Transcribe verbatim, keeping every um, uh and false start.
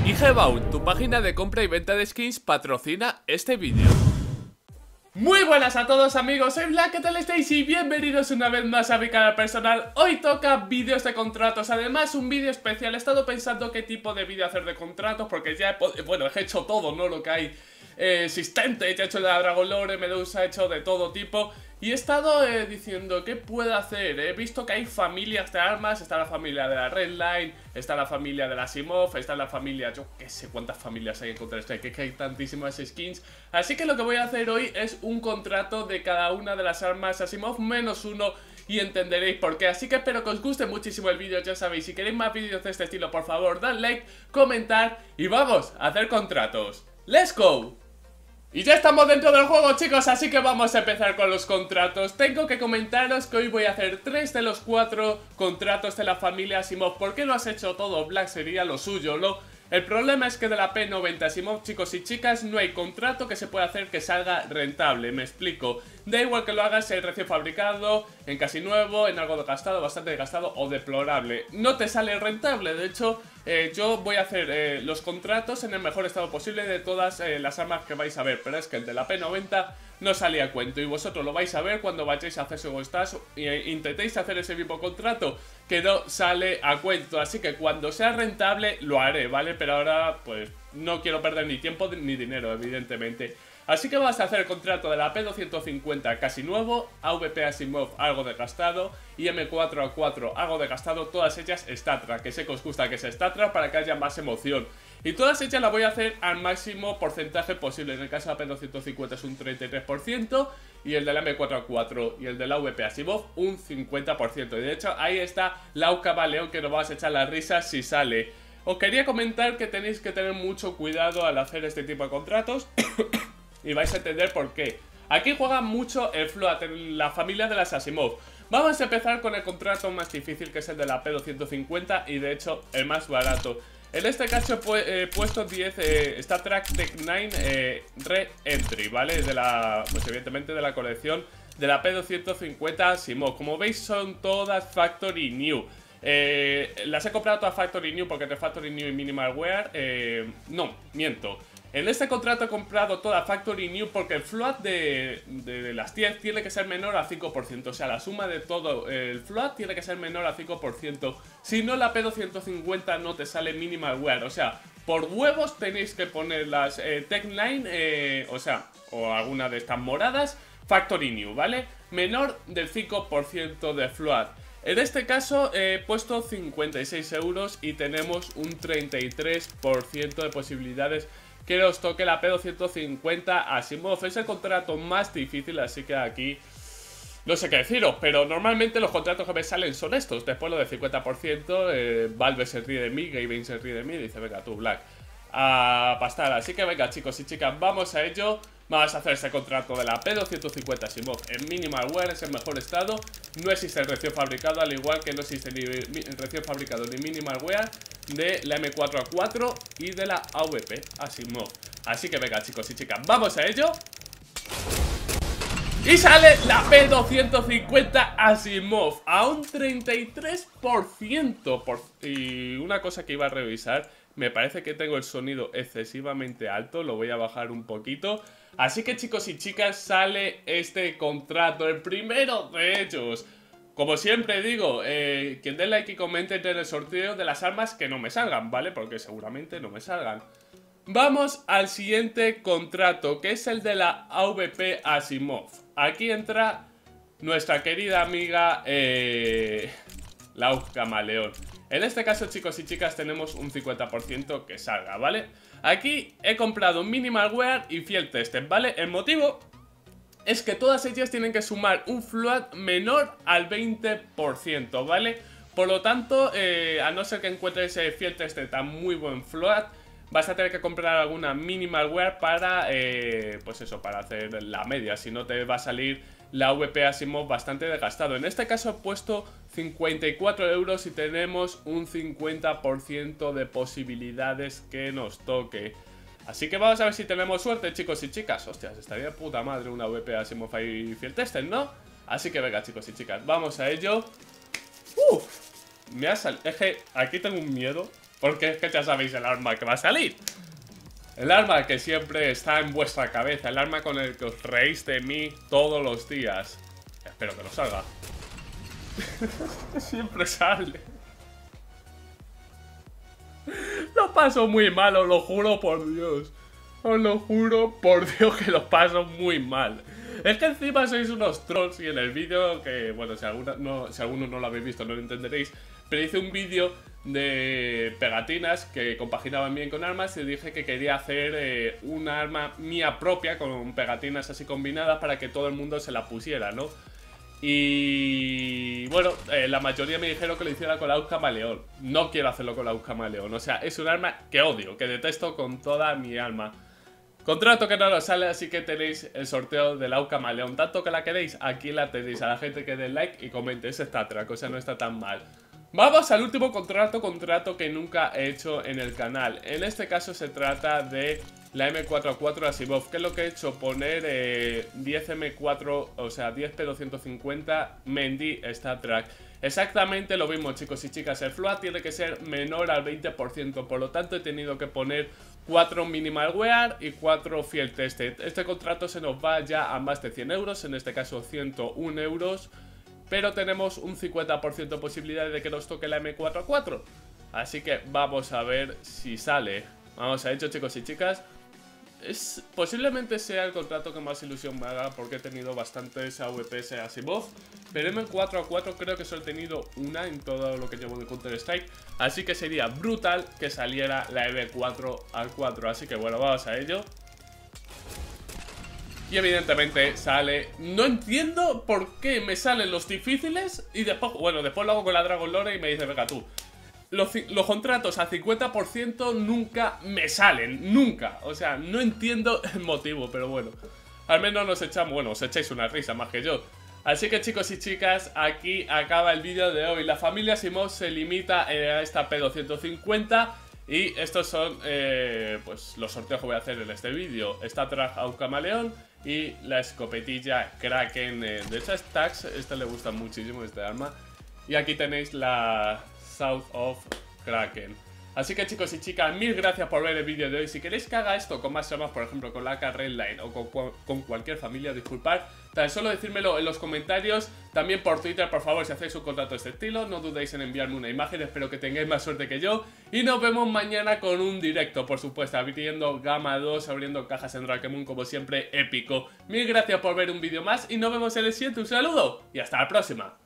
IGBound, tu página de compra y venta de skins, patrocina este vídeo. Muy buenas a todos amigos, soy Black, ¿qué tal estáis? Y bienvenidos una vez más a mi canal personal. Hoy toca vídeos de contratos, además un vídeo especial. He estado pensando qué tipo de vídeo hacer de contratos, porque ya he, bueno, he hecho todo, ¿no? Lo que hay eh, existente, he hecho de la Dragon Lore, Medusa, he hecho de todo tipo. Y he estado eh, diciendo, ¿qué puedo hacer? He visto que hay familias de armas, está la familia de la Redline, está la familia de la Asimov, está la familia, yo qué sé cuántas familias hay en Counter-Strike, que hay tantísimas skins. Así que lo que voy a hacer hoy es un contrato de cada una de las armas Asimov menos uno y entenderéis por qué. Así que espero que os guste muchísimo el vídeo, ya sabéis, si queréis más vídeos de este estilo, por favor, dad like, comentar y vamos a hacer contratos. ¡Let's go! Y ya estamos dentro del juego, chicos, así que vamos a empezar con los contratos. Tengo que comentaros que hoy voy a hacer tres de los cuatro contratos de la familia Asimov. ¿Por qué lo has hecho todo, Black? Sería lo suyo, ¿no? El problema es que de la P noventa Asimov, chicos y chicas, no hay contrato que se pueda hacer que salga rentable. Me explico. Da igual que lo hagas en recién fabricado, en casi nuevo, en algo gastado, bastante gastado o deplorable. No te sale rentable. De hecho, eh, yo voy a hacer eh, los contratos en el mejor estado posible de todas eh, las armas que vais a ver. Pero es que el de la P noventa no salía a cuento y vosotros lo vais a ver cuando vayáis a hacer su stats e intentéis hacer ese mismo contrato que no sale a cuento. Así que cuando sea rentable lo haré, ¿vale? Pero ahora pues no quiero perder ni tiempo ni dinero, evidentemente. Así que vas a hacer el contrato de la P doscientos cincuenta casi nuevo, A V P Asimov algo desgastado y M cuatro A cuatro algo desgastado, todas ellas Statra, que sé que os gusta que sea Statra para que haya más emoción. Y todas ellas las voy a hacer al máximo porcentaje posible. En el caso de la P doscientos cincuenta es un treinta y tres por ciento y el de la M cuatro A cuatro y el de la A V P Asimov un cincuenta por ciento. Y de hecho ahí está Lau Camaleón, que nos vas a echar las risas si sale. Os quería comentar que tenéis que tener mucho cuidado al hacer este tipo de contratos y vais a entender por qué. Aquí juega mucho el float en la familia de las Asimov. Vamos a empezar con el contrato más difícil, que es el de la P doscientos cincuenta y de hecho el más barato. En este caso he puesto diez eh, Star Trek Tech nueve eh, Re-Entry, ¿vale? De la, pues evidentemente de la colección de la P doscientos cincuenta Asimov. Como veis son todas Factory New. Eh, las he comprado todas Factory New porque entre Factory New y Minimal Wear eh, no, miento. En este contrato he comprado toda Factory New porque el float de, de, de las diez tiene que ser menor al cinco por ciento. O sea, la suma de todo el float tiene que ser menor al cinco por ciento. Si no, la P doscientos cincuenta no te sale Minimal Wear. O sea, por huevos tenéis que poner las eh, Tech nueve, eh, o sea, o alguna de estas moradas, Factory New, ¿vale? Menor del cinco por ciento de float. En este caso he puesto cincuenta y seis euros y tenemos un treinta y tres por ciento de posibilidades que os toque la P doscientos cincuenta Asimov. Es el contrato más difícil, así que aquí no sé qué deciros, pero normalmente los contratos que me salen son estos. Después lo de cincuenta por ciento, eh, Valve se ríe de mí, Gaben se ríe de mí y dice, venga tú, Black, a pastar. Así que venga, chicos y chicas, vamos a ello. Vamos a hacer ese contrato de la P doscientos cincuenta Asimov en Minimal Wear, es el mejor estado. No existe el recién fabricado, al igual que no existe ni el recién fabricado ni Minimal Wear de la M cuatro A cuatro y de la A V P Asimov. Así que venga, chicos y chicas, vamos a ello. Y sale la P doscientos cincuenta Asimov a un treinta y tres por ciento por... Y una cosa que iba a revisar, me parece que tengo el sonido excesivamente alto, lo voy a bajar un poquito. Así que chicos y chicas, sale este contrato, el primero de ellos. Como siempre digo, eh, quien dé like y comente en el sorteo de las armas que no me salgan, ¿vale? Porque seguramente no me salgan. Vamos al siguiente contrato, que es el de la A V P Asimov. Aquí entra nuestra querida amiga eh, Lau Camaleón. En este caso, chicos y chicas, tenemos un cincuenta por ciento que salga, ¿vale? Aquí he comprado Minimal Wear y Field Tested, ¿vale? El motivo es que todas ellas tienen que sumar un float menor al veinte por ciento, ¿vale? Por lo tanto, eh, a no ser que encuentres ese Field Tested a muy buen float, vas a tener que comprar alguna Minimal Wear para, eh, pues eso, para hacer la media. Si no, te va a salir la A V P Asimov bastante desgastado. En este caso he puesto cincuenta y cuatro euros y tenemos un cincuenta por ciento de posibilidades que nos toque. Así que vamos a ver si tenemos suerte, chicos y chicas. Hostias, estaría de puta madre una A V P Asimov y Field Tested, ¿no? Así que venga, chicos y chicas, vamos a ello. Uf, me ha salido... Es que aquí tengo un miedo porque es que ya sabéis el arma que va a salir. El arma que siempre está en vuestra cabeza, el arma con el que os reís de mí todos los días. Espero que no salga. Siempre sale. Lo paso muy mal, os lo juro por Dios. Os lo juro por Dios que lo paso muy mal. Es que encima sois unos trolls y en el vídeo que, bueno, si, alguna, no, si alguno no lo habéis visto no lo entenderéis, pero hice un vídeo de pegatinas que compaginaban bien con armas y dije que quería hacer eh, una arma mía propia con pegatinas así combinadas para que todo el mundo se la pusiera, ¿no? Y bueno, eh, la mayoría me dijeron que lo hiciera con la AUG Camaleón. No quiero hacerlo con la AUG Camaleón, o sea, es un arma que odio, que detesto con toda mi alma. Contrato que no nos sale, así que tenéis el sorteo de la AUG Camaleón. Tanto que la queréis, aquí la tenéis. A la gente que dé like y comente, ese está atrás, cosa no está tan mal. Vamos al último contrato, contrato que nunca he hecho en el canal. En este caso se trata de la M cuatro A cuatro Asimov. ¿Qué es lo que he hecho? Poner eh, diez M cuatro, o sea, diez P doscientos cincuenta Mendy Star Track. Exactamente lo mismo, chicos y chicas. El float tiene que ser menor al veinte por ciento. Por lo tanto, he tenido que poner cuatro Minimal Wear y cuatro Field Tested. Este contrato se nos va ya a más de cien euros, en este caso ciento un euros. Pero tenemos un cincuenta por ciento de posibilidades de que nos toque la M cuatro A cuatro. Así que vamos a ver si sale. Vamos a ello, chicos y chicas. Es, posiblemente sea el contrato que más ilusión me haga porque he tenido bastantes A V Ps Asimov. Pero M cuatro A cuatro creo que solo he tenido una en todo lo que llevo de Counter Strike. Así que sería brutal que saliera la M cuatro A cuatro. Así que bueno, vamos a ello. Y evidentemente sale... No entiendo por qué me salen los difíciles y después... Bueno, después lo hago con la Dragon Lore y me dice, venga tú. Los, los contratos a cincuenta por ciento nunca me salen, nunca. O sea, no entiendo el motivo, pero bueno. Al menos nos echamos... Bueno, os echáis una risa más que yo. Así que chicos y chicas, aquí acaba el vídeo de hoy. La familia Asimov se limita a esta P doscientos cincuenta... Y estos son eh, pues los sorteos que voy a hacer en este vídeo. Star Track AUG Camaleón y la escopetilla Kraken eh, de esas tags. Esta le gusta muchísimo, este arma. Y aquí tenéis la South of Kraken. Así que chicos y chicas, mil gracias por ver el vídeo de hoy. Si queréis que haga esto con más armas, por ejemplo con la A K Redline o con, con cualquier familia, disculpad, tan solo decírmelo en los comentarios. También por Twitter, por favor, si hacéis un contrato de este estilo, no dudéis en enviarme una imagen. Espero que tengáis más suerte que yo. Y nos vemos mañana con un directo, por supuesto, abriendo Gama dos, abriendo cajas en Drakemon, como siempre, épico. Mil gracias por ver un vídeo más y nos vemos en el siguiente. Un saludo y hasta la próxima.